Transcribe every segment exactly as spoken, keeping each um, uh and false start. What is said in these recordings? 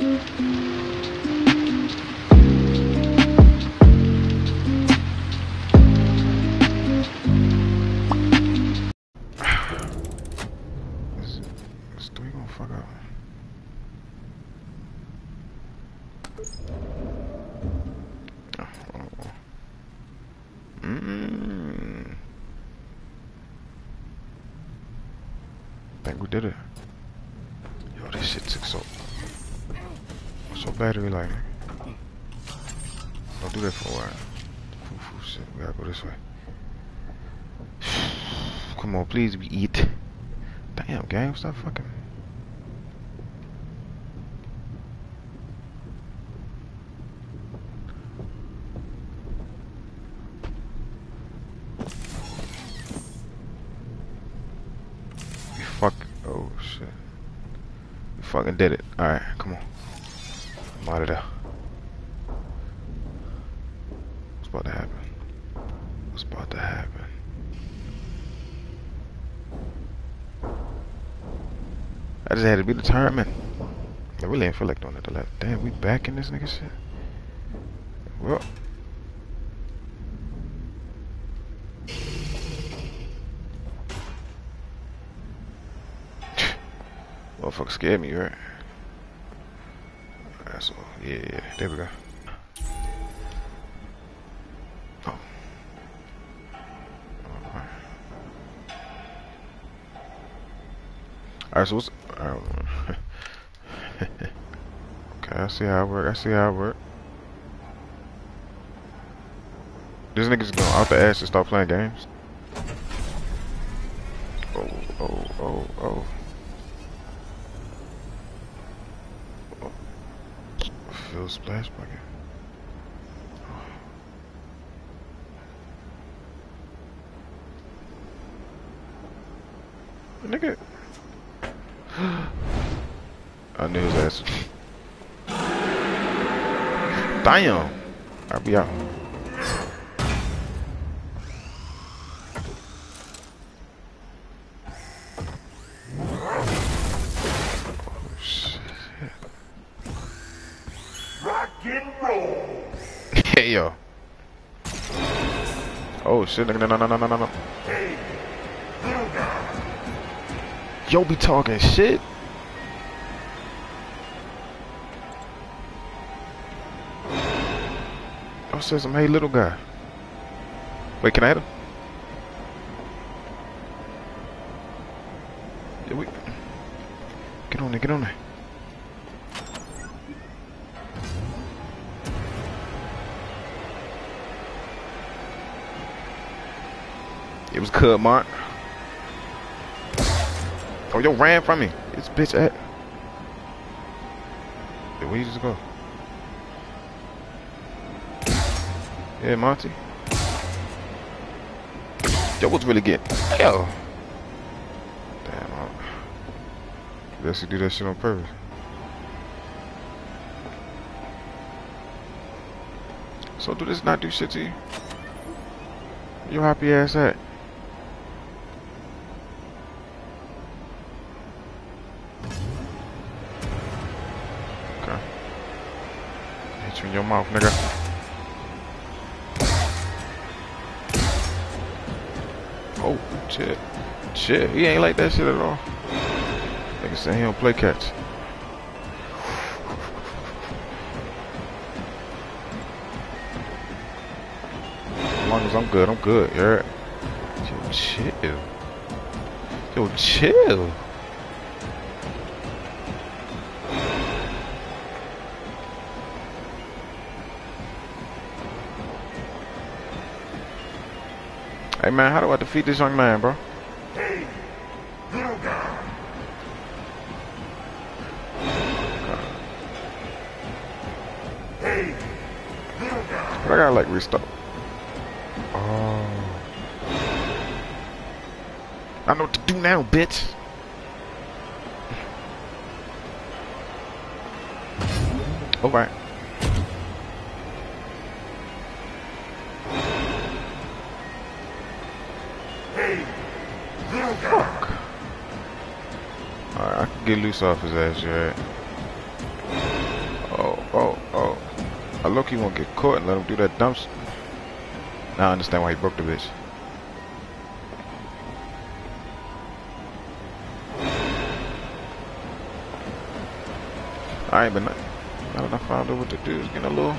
Mm. Think we did it. Yo, this shit took so. What's your battery like? Don't do that for a while. Foo, foo, shit. We gotta go this way. Come on, please be eat. Damn, gang, stop fucking. We fuck. Oh shit. We fucking did it. All right, come on. I'm out of there. What's about to happen? What's about to happen? I just had to be determined. I really ain't feel like doing it the left. Damn, we back in this nigga shit. Well. Motherfucker scared me, right? Alright, so, yeah, yeah, there we go. Oh. Alright. Alright, so what's... Alright. Okay, I see how it work. I see how it work. This nigga's going out the ass and start playing games. Oh, oh, oh, oh. Fill splash bucket. Oh. Nigga. I knew his ass. Damn. I'll be out. Hey yo. Oh shit, no no no no no no no. Yo be talking shit. I said some hey little guy. Wait, can I hit him? Yeah, we... Get on there, get on there. It was cut, Mark. Oh, yo, ran from me. This bitch at. Yeah, where you just go? Yeah, Monty. Yo, what's really getting? Yo. Damn, I guess you do that shit on purpose. So, do this not do shit to you? Your happy ass at? Hit you in your mouth, nigga. Oh, shit. Shit, he ain't like that shit at all. Nigga said he don't play catch. As long as I'm good, I'm good, you heard? Yo, chill. Yo, chill. Hey man, how do I defeat this young man, bro? Hey, little guy. Hey, little guy. But I gotta like restart. Oh. I know what to do now, bitch. Alright. Fuck. Alright, I can get loose off his ass, you right? Oh, oh. I look, he won't get caught and let him do that dump. Now I understand why he broke the bitch. Alright, but not, now that I found out what to do, it's getting a little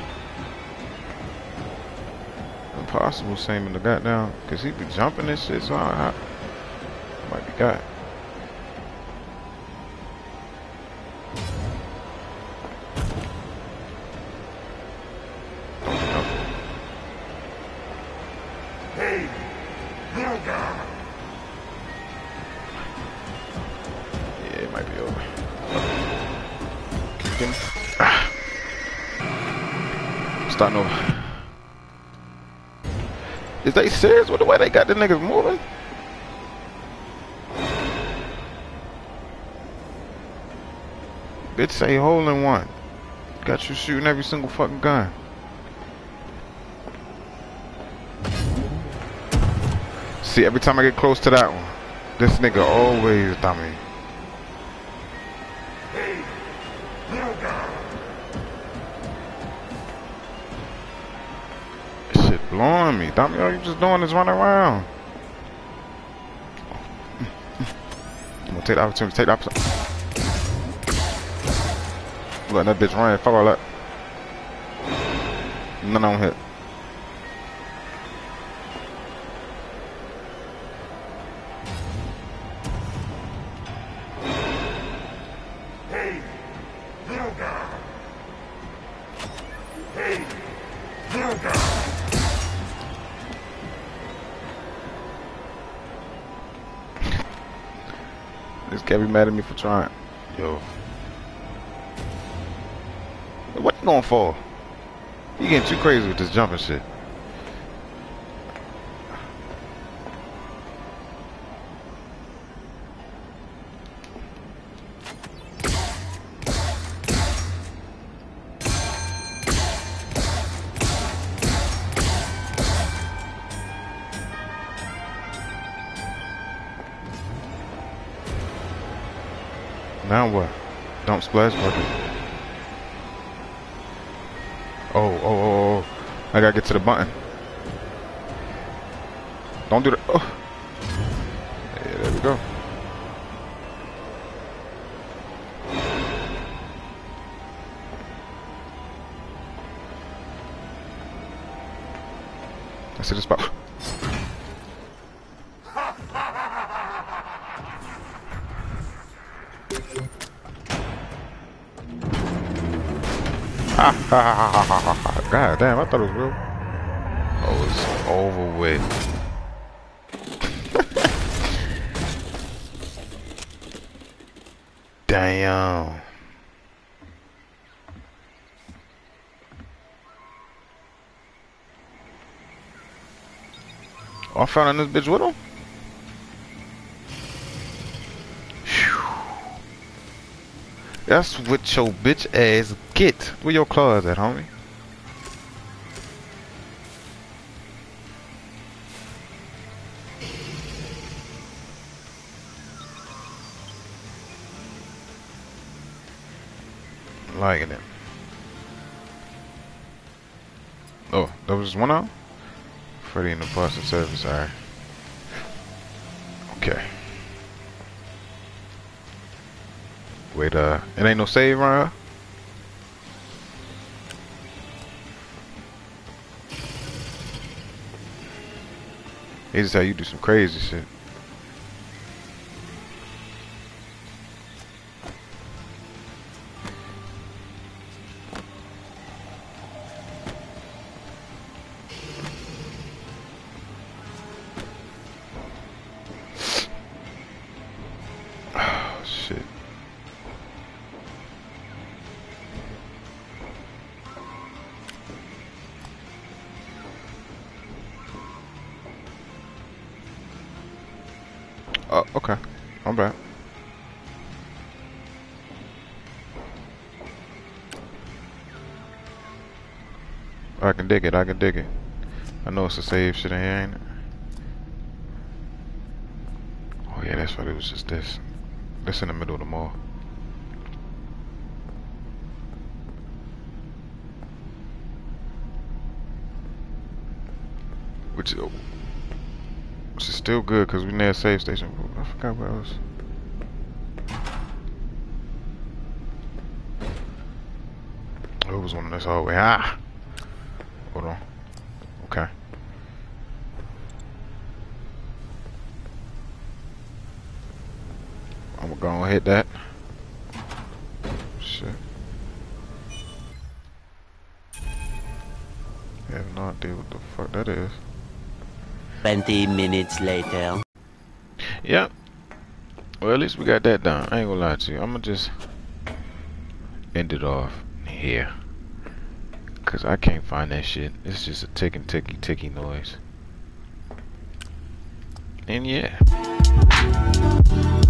impossible saving the goddamn, cause he be jumping this shit, so I, I might be got. Hey, little guy. Yeah, it might be over. Kicking. Ah. Starting over. Is they serious with the way they got the niggas moving? Bitch say hole in one. Got you shooting every single fucking gun. See, every time I get close to that one, this nigga always dummy. Hey, little guy. This shit blowing me. Dummy, all you just doing is running around. I'm gonna take the opportunity, take the opportunity. Look, that bitch running, fuck all that. None on hit. Hey, little guy. Hey, little guy. This can't be mad at me for trying. Yo. What you going for? You getting too crazy with this jumping shit. Now what? Don't splash bucket. Oh, oh, oh, oh. I gotta get to the button. Don't do that. Oh. Yeah, there we go. I see the spot. God damn, I thought it was real. Oh, it's over with. Damn. Oh, I found in this bitch with him? That's what your bitch ass get. Where your claws at, homie? I'm liking it. Oh, that was just one out? Freddy in the Boston service, alright. Okay. Wait, uh, it ain't no save around here? He just how you do some crazy shit. Oh, shit. Oh, okay. I'm back. I can dig it, I can dig it. I know it's a save shit in here, ain't it? Oh yeah, that's right, it was just this. This in the middle of the mall. Which, which is still good because we near a safe station. I forgot what else. Oh, it was one of this hallway. Ah! Hold on. Okay. I'm gonna go and hit that. Shit. I have no idea what the fuck that is. Twenty minutes later. Yep. Well, at least we got that done. I ain't gonna lie to you. I'm gonna just end it off here. Cause I can't find that shit. It's just a ticking, ticky, ticky noise. And yeah.